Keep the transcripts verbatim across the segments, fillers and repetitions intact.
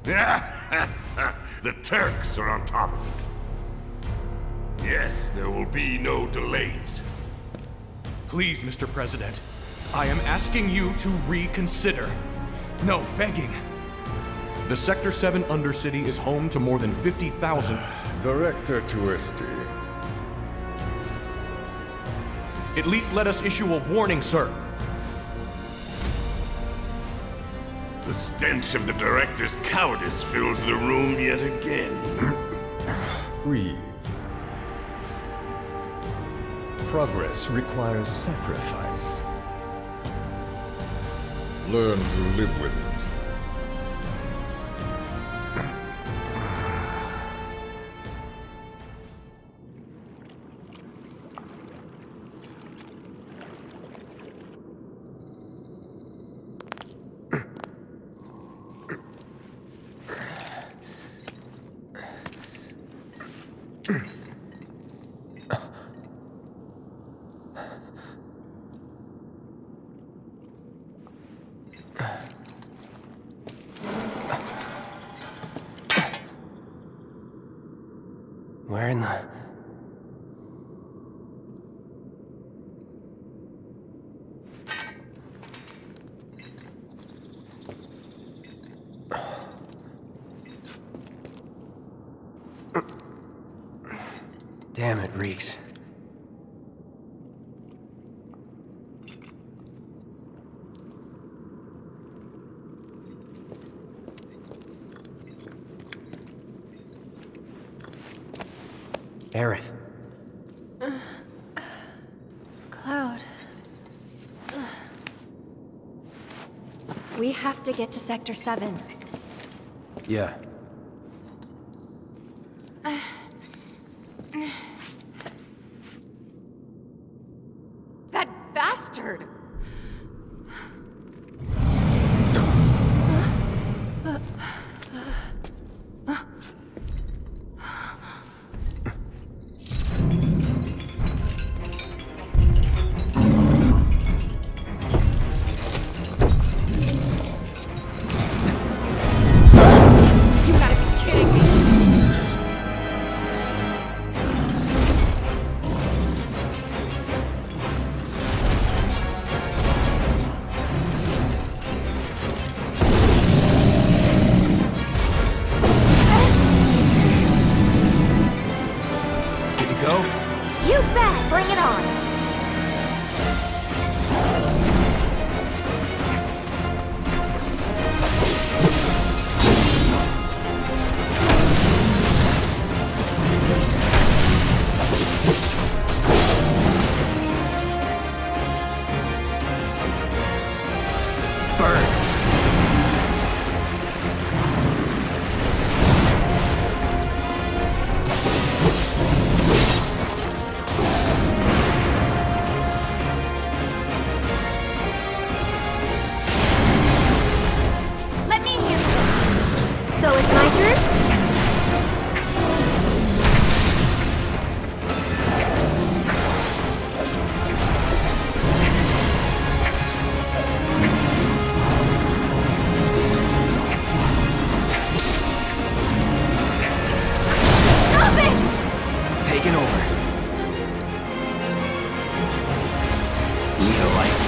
The Turks are on top of it. Yes, there will be no delays. Please, Mister President, I am asking you to reconsider. No, begging. The Sector seven Undercity is home to more than fifty thousand... Director Twisty. At least let us issue a warning, sir. The stench of the Director's cowardice fills the room yet again. Breathe. Progress requires sacrifice. Learn to live with it. Where in the... Damn, it reeks. Aerith. Uh, Cloud. Uh. We have to get to Sector seven. Yeah. Uh. That bastard! You bet! Bring it on! So it's my turn? Stop it! Taking over. Lead a light.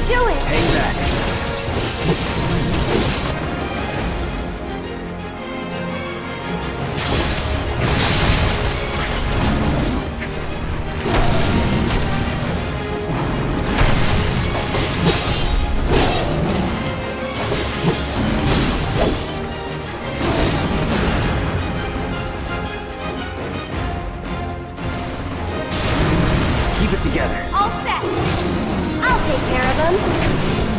do it! Hang back. Keep it together. All set! I'll take care of them.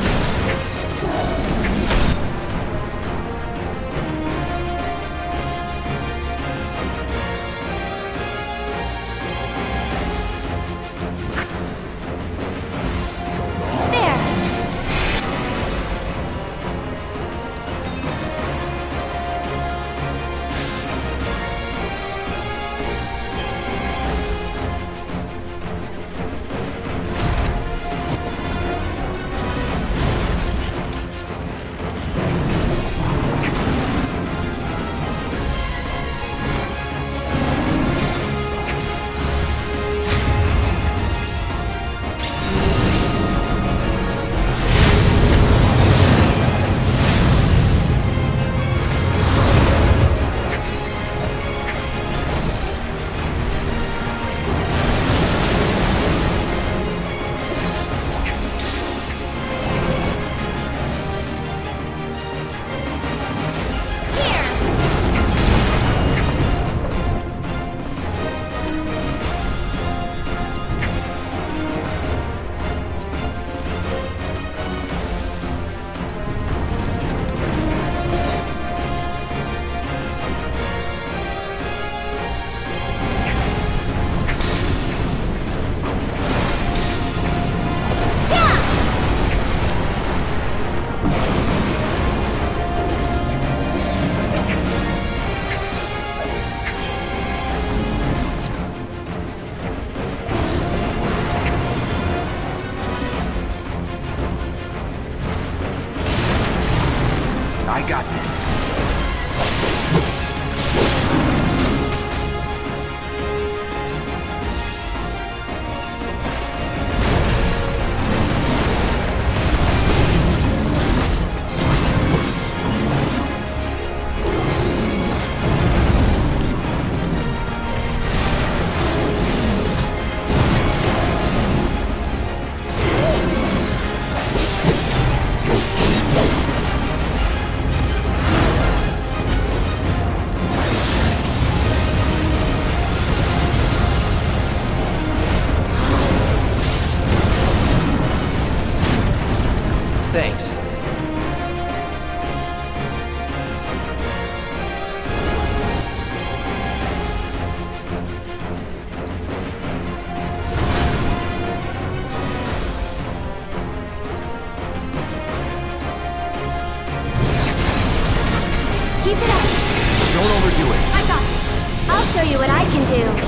I got this. Thanks. Keep it up! Don't overdo it. I got this. I'll show you what I can do.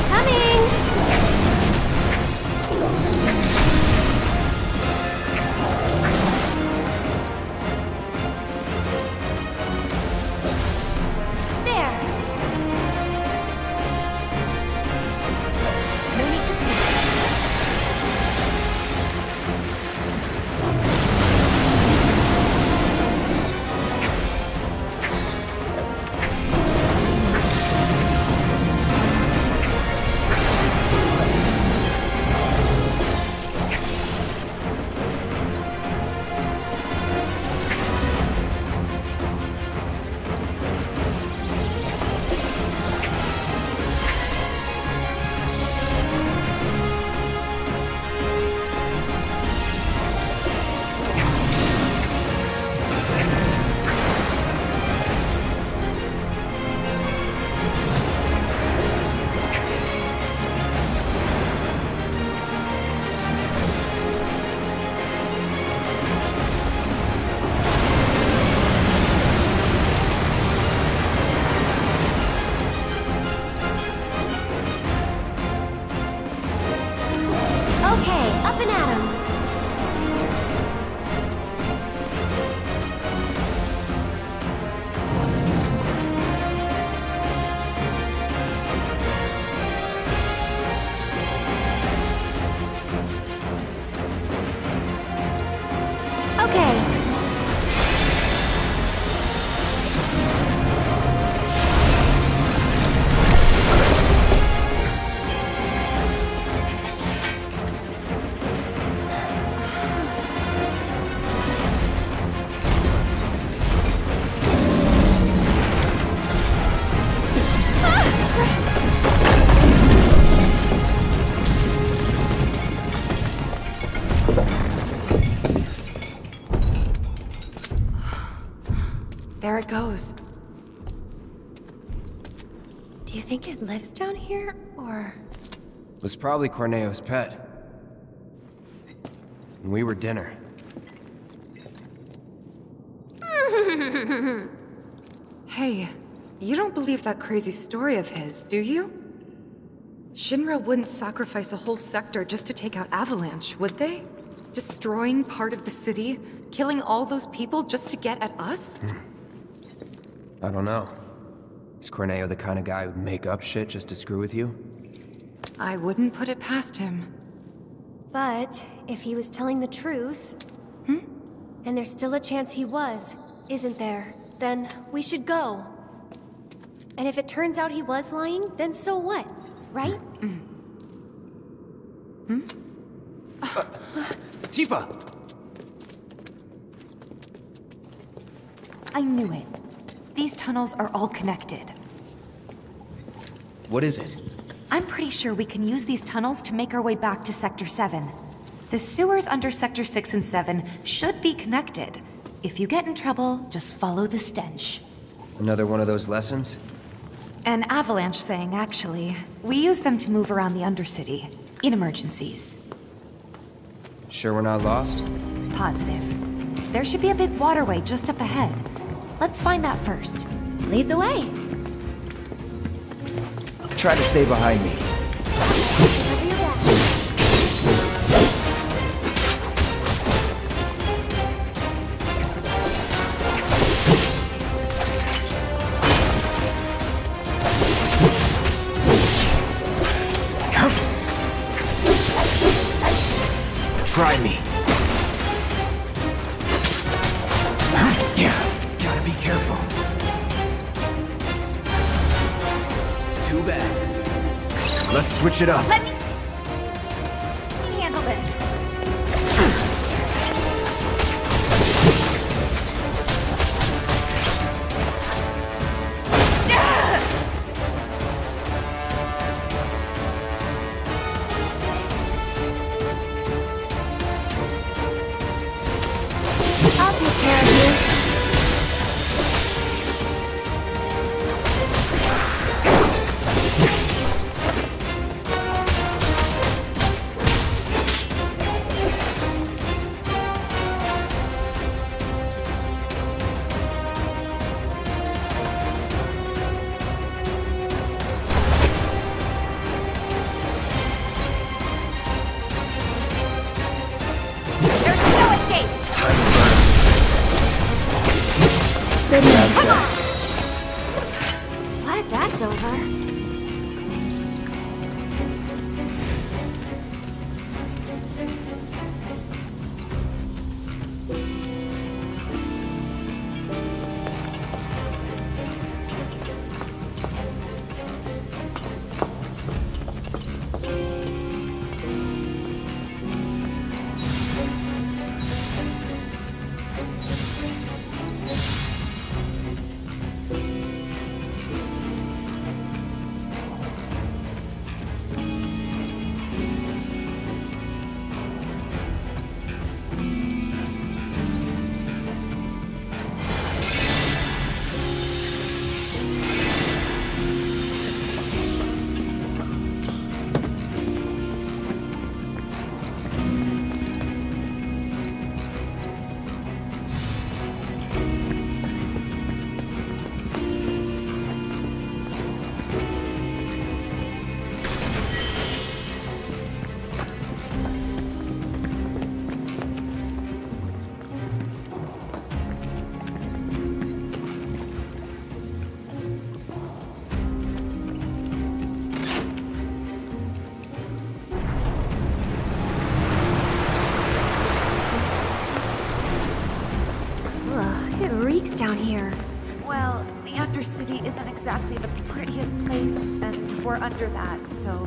Coming! There. No need to panic. Okay, up and at 'em. Okay. There it goes. Do you think it lives down here, or...? Was probably Corneo's pet. And we were dinner. Hey, you don't believe that crazy story of his, do you? Shinra wouldn't sacrifice a whole sector just to take out Avalanche, would they? Destroying part of the city, killing all those people just to get at us? I don't know. Is Corneo the kind of guy who'd make up shit just to screw with you? I wouldn't put it past him. But if he was telling the truth... Hmm? And there's still a chance he was, isn't there? Then we should go. And if it turns out he was lying, then so what? Right? Mm. Hmm? Uh, Tifa! I knew it. These tunnels are all connected. What is it? I'm pretty sure we can use these tunnels to make our way back to Sector seven. The sewers under Sector six and seven should be connected. If you get in trouble, just follow the stench. Another one of those lessons? An avalanche thing, actually. We use them to move around the Undercity, in emergencies. Sure we're not lost? Positive. There should be a big waterway just up ahead. Let's find that first. Lead the way. Try to stay behind me. Cover your back. Try me. Gotta be careful. Too bad. Let's switch it up. Let me... Let me handle this. I'll take care of you. Come on! Glad that's over. Down here. Well, the Undercity isn't exactly the prettiest place, and we're under that, so...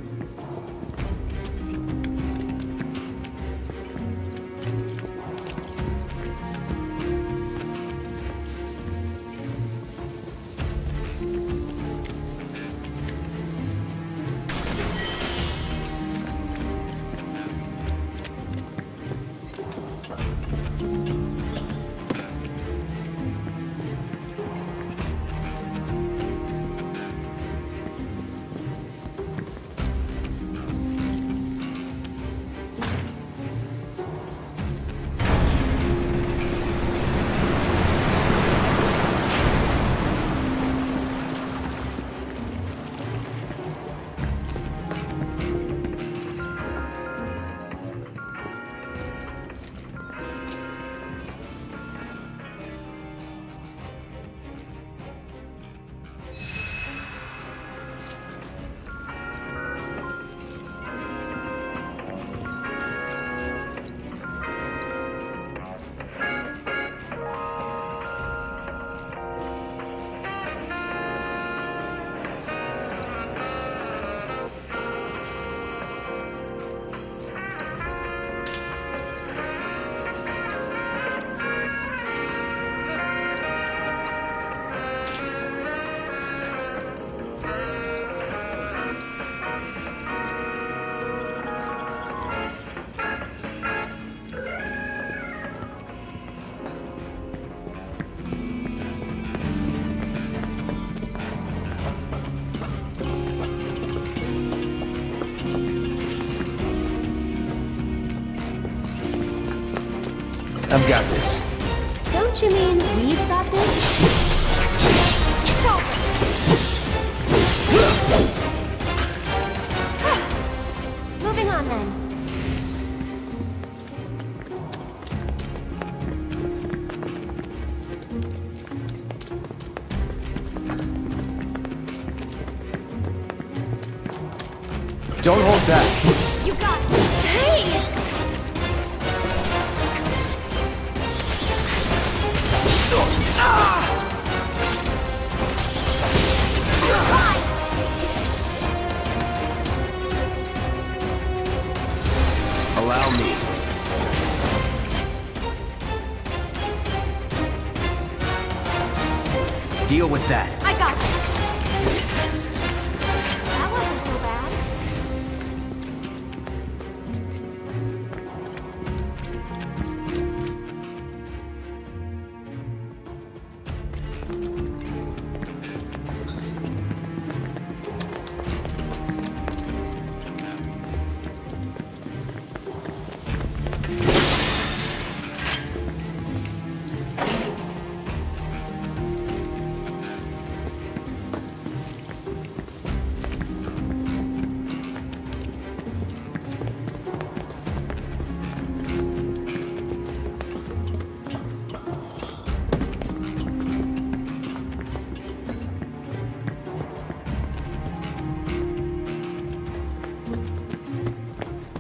I've got this. Don't you mean we've got this? It's over! Moving on then. Don't hold back. You got it. Hey! Allow me. Deal with that. I got this. That wasn't so bad.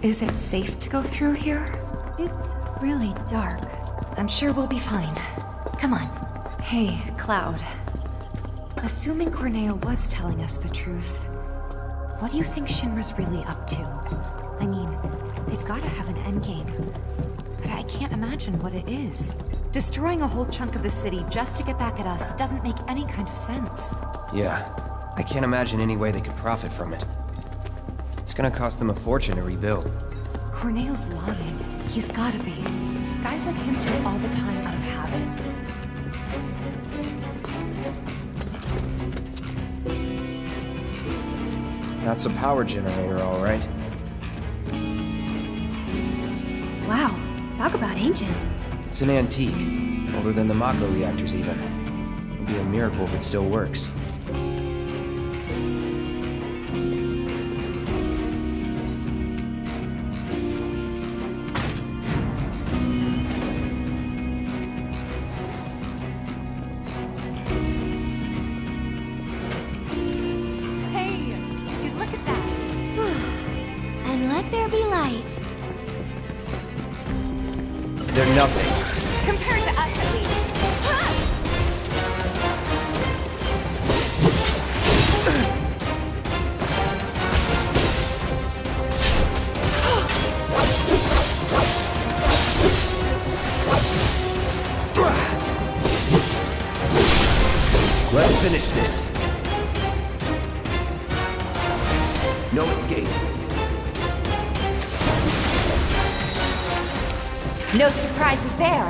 Is it safe to go through here? It's really dark. I'm sure we'll be fine. Come on. Hey, Cloud. Assuming Corneo was telling us the truth, what do you think Shinra's really up to? I mean, they've gotta have an endgame. But I can't imagine what it is. Destroying a whole chunk of the city just to get back at us doesn't make any kind of sense. Yeah, I can't imagine any way they could profit from it. It's gonna cost them a fortune to rebuild. Corneo's lying. He's gotta be. Guys like him do it all the time out of habit. That's a power generator, all right. Wow, talk about ancient. It's an antique, older than the Mako reactors even. It'd be a miracle if it still works. They're nothing. Compared to us, at least. Let's finish this. No escape. No surprises there.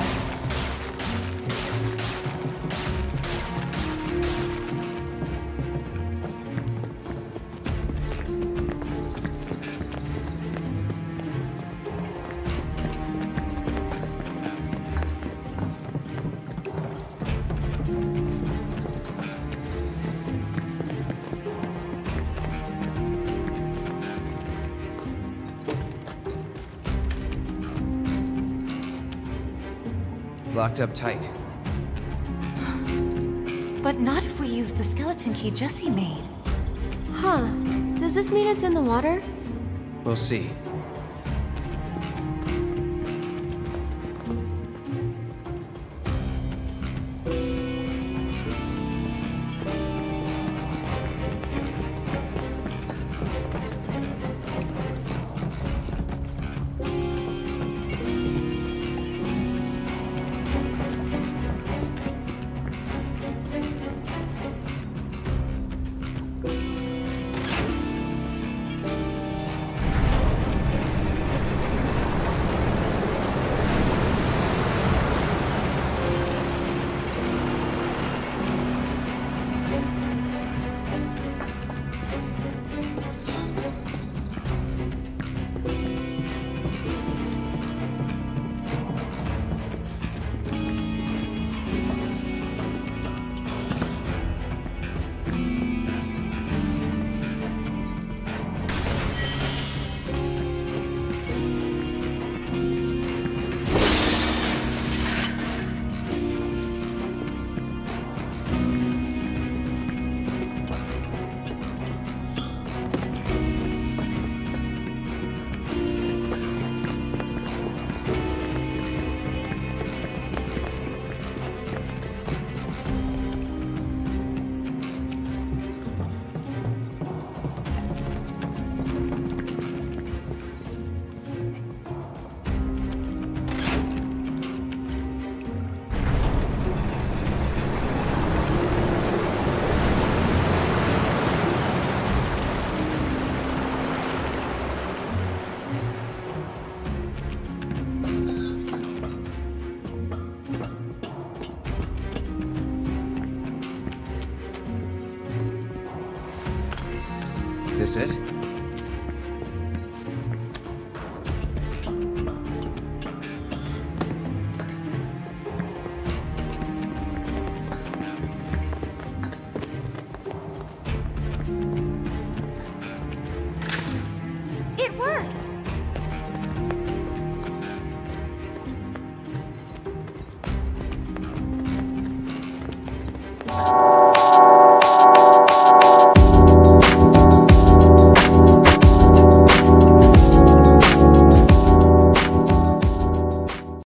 Locked up tight. But not if we use the skeleton key Jesse made. Huh. Does this mean it's in the water? We'll see. This it? It worked! You